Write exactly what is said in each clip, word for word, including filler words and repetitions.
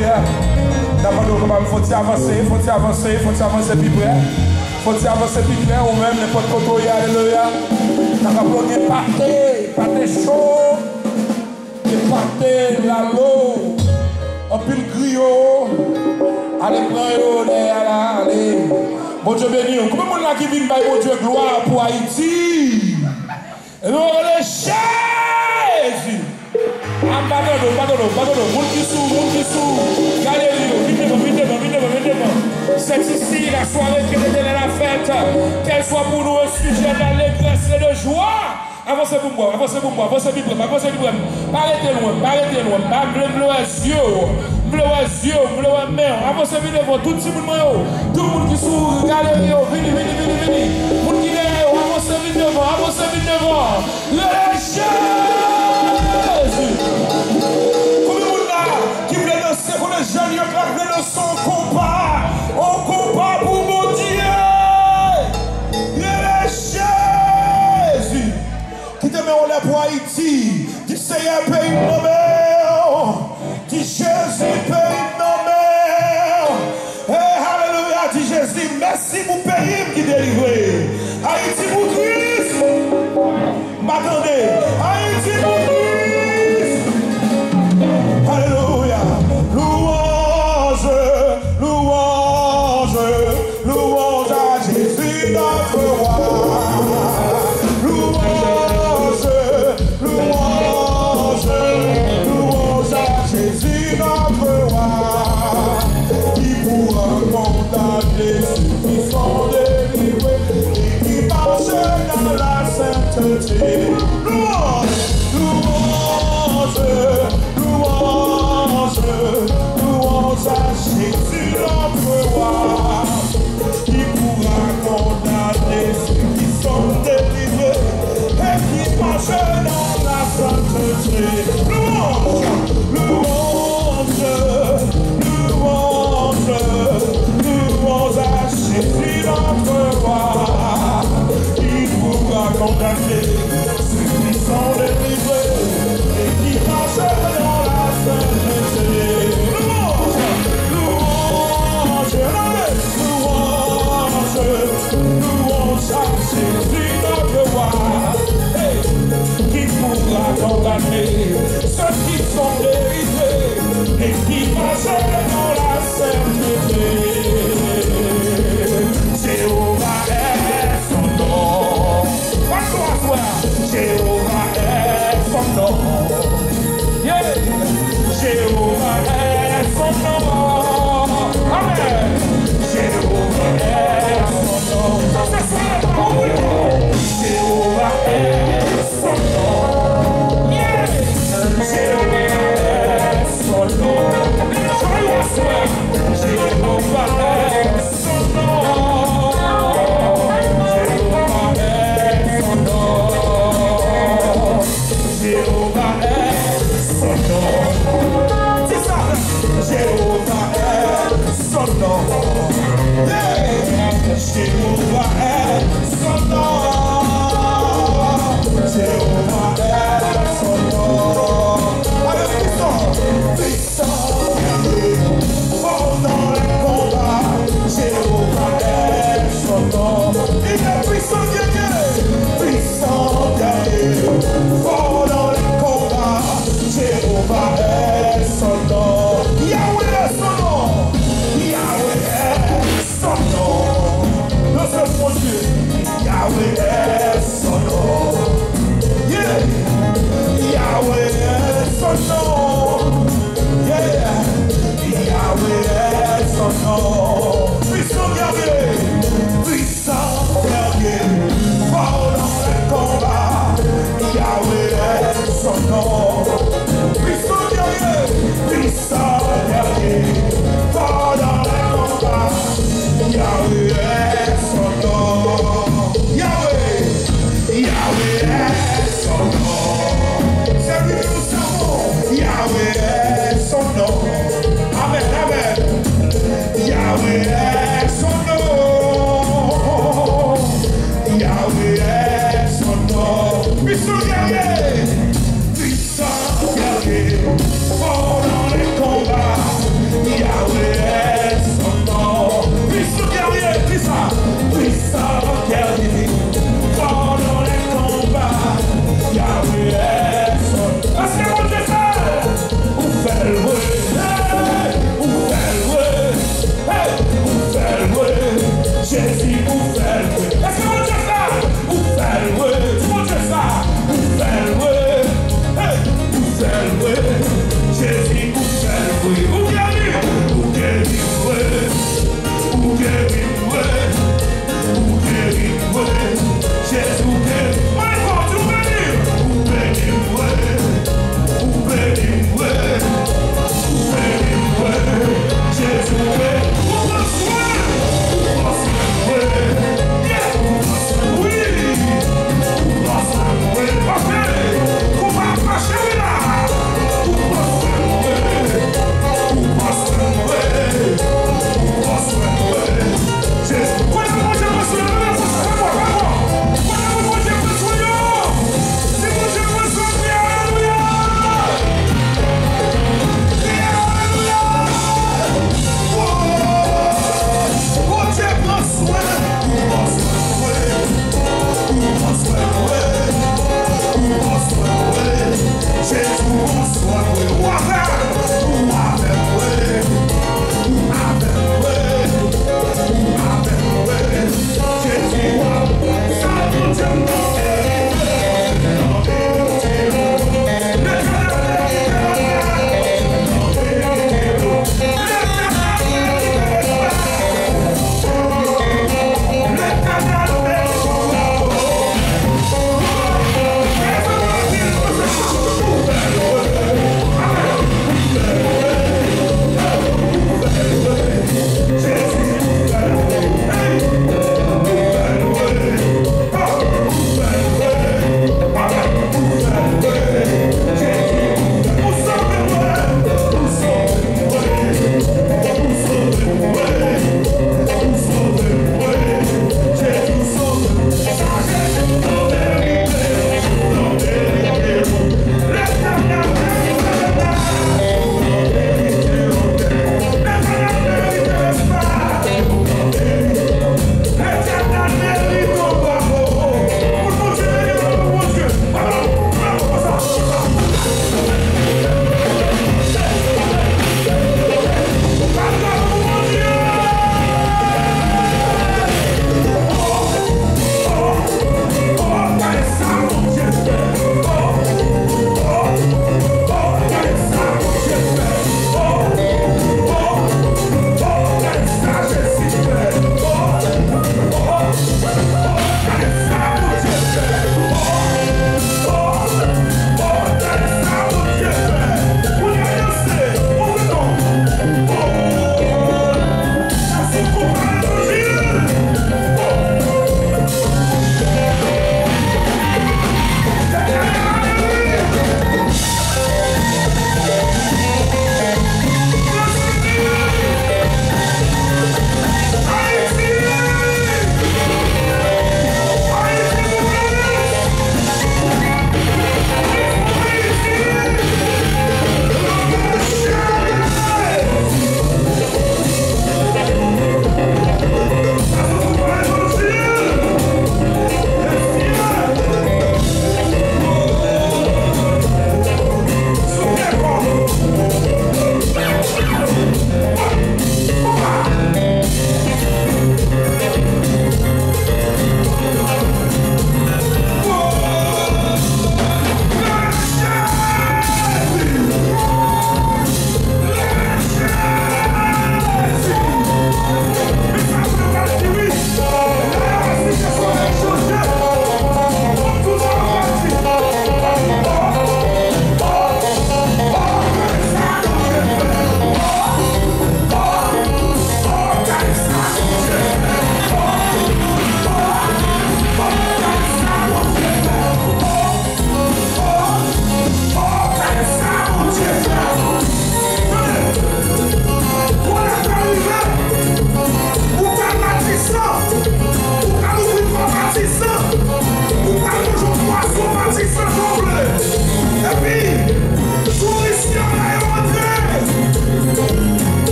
Alléluia. D'abord, il faut avancer, il faut avancer, il faut avancer plus près. Il faut avancer plus près ou même n'importe côté. Alléluia. D'abord, il y a pâté, pâté chaud, il y a pâté la l'eau, un pile griot. Allez, prends-le, allez. Bon Dieu béni. Comment on a qui vient par mon Dieu gloire pour Haïti? Et nous, les Jésus. Pardon, pardon, pardon. Moun qui sous, moun qui sous. Galerie, vite devant, vite devant, vite devant, vite devant. C'est ici la soirée que l'Éternel a faite. Qu'elle soit pour nous un sujet d'allégresse et de joie. Avancez pour moi, avancez pour moi, avancez pour moi, avancez pour moi. Arrêtez loin, arrêtez loin. Bleu les yeux, bleu les yeux, bleu les mains. Avancez vite devant, tout le monde. Tout le monde qui sous, galerie, vini, vini, vini, vini. Moun qui est, avancez vite devant, avancez vite devant. Le Jésus. Qui voulait danser pour les jeunes, qui voulait danser en combat, en combat pour mon Dieu. Il est Jésus qui te met en l'air pour Haïti, qui c'est un pays nommé, qui Jésus pays nommé. Et alléluia, dit Jésus, merci pour le pays qui délivre. Haïti pour Christ. M'attendez, Haïti pour Christ. Alléluia, louange, louange, louange à Jésus notre roi. Louange, louange, louange à Jésus notre roi. Qui pourra condamner ceux qui sont délivrés et qui marchent dans la sainteté. Louange, louange. Louange à Jésus notre roi, qui pourra condamner ceux qui sont délivrés et qui marchent dans la sainteté. Louange, louange, louange, louange à Jésus notre roi, qui pourra condamner ceux qui sont délivrés et qui marchent dans la sainteté. Jésus notre roi, hey, qui pourra condamner ceux qui sont délivrés et qui marchent dans la sainteté. Jéhovah est son nom. Jéhovah est son nom. Yeah. Jéhovah est son nom. Amen. Jéhovah est son nom. Jéhovah est son nom. Yeah. Jéhovah est son nom. Jéhovah est son nom. Jéhovah est son nom. Jéhovah est son nom. C'est ça. Jéhovah est son nom. Yeah. Jéhovah est son nom. Jéhovah est son nom. Allez, puissant, puissant, fort dans les combats. Jéhovah est son nom. Il est puissant, guerrier, puissant, guerrier, fort dans les combats. Jéhovah est son nom. Yahweh est son nom. Yahweh est son nom. Notre bon Dieu, Yahweh est son nom. Yeah. Yahweh est son nom. Yeah. Yahweh est son nom. Puissant guerrier, puissant guerrier, fort dans les combats. Yahweh est son nom. Puissant guerrier, puissant guerrier, fort dans les combats. Yahweh est son nom. Yahweh, Yahweh est son nom. C'est lui que nous savons.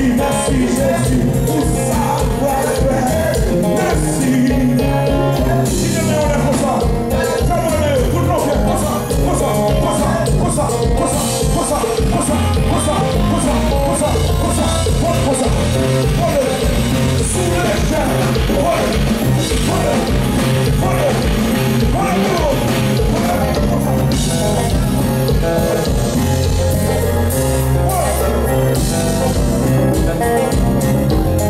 merci Jésus, pour ça, merci. Si jamais on est comme ça, jamais on est, tout le monde fait comme ça, comme ça, comme ça, comme ça, comme ça, comme ça, comme ça, comme ça, comme ça, comme ça, comme ça, comme ça, sous les gens, voilà, voilà, voilà, voilà, voilà.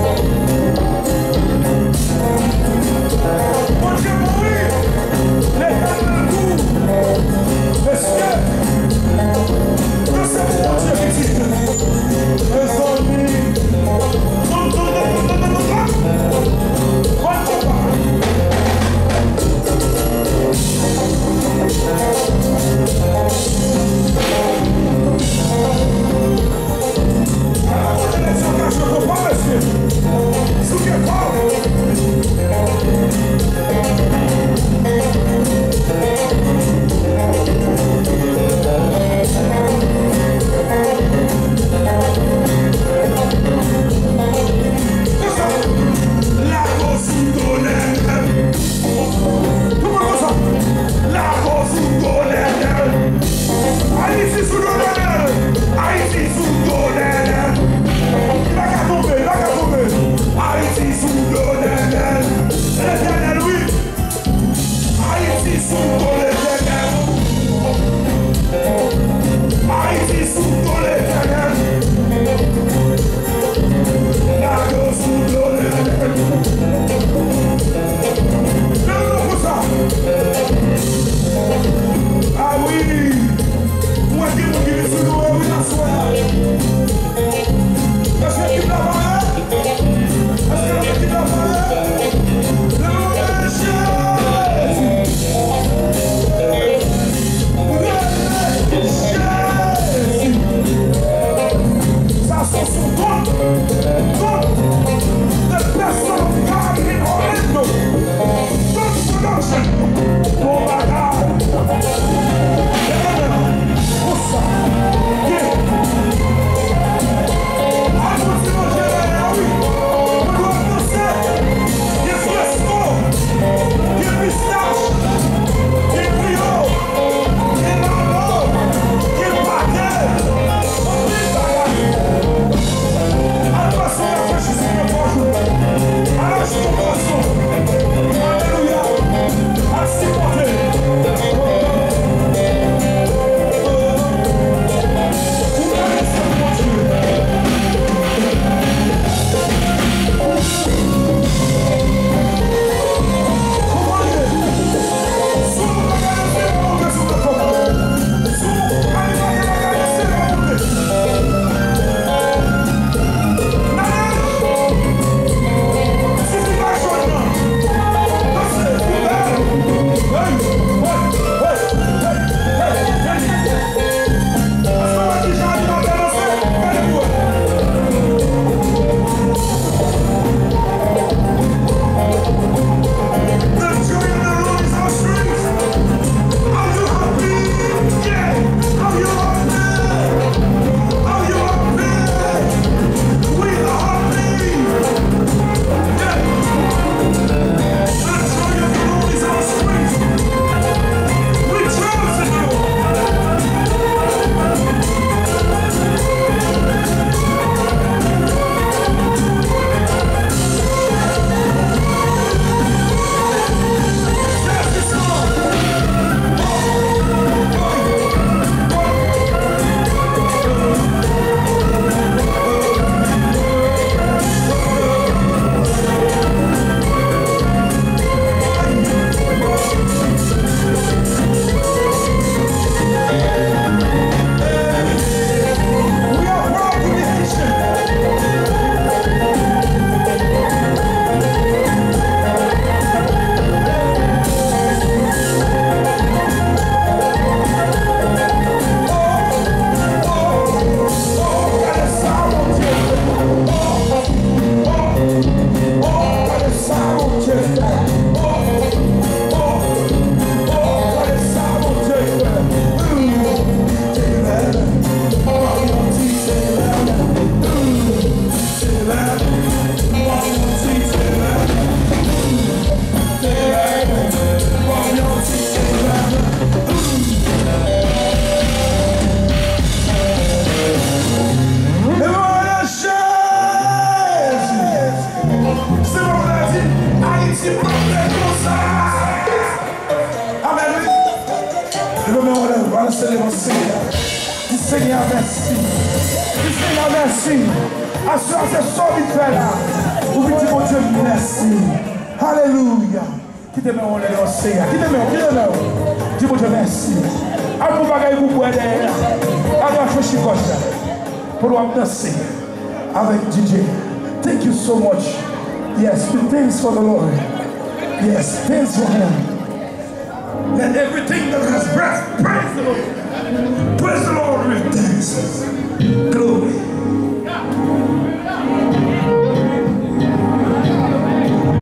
Seigneur, merci. Dis Seigneur, merci. Assure c'est son vite fait là. Vous dites, mon Dieu, merci. Alléluia. Qui te met en l'air, Seigneur. Qui te met, qui te met. Dis, mon Dieu, merci. À vous bagaille, vous pouvez derrière. À vous réfléchir comme ça. Pour nous danser avec D J. Thank you so much. Yes, thanks for the Lord. Yes, thanks for Him. Let everything that has breath praise the Lord. Praise the Lord with thanks. Glory.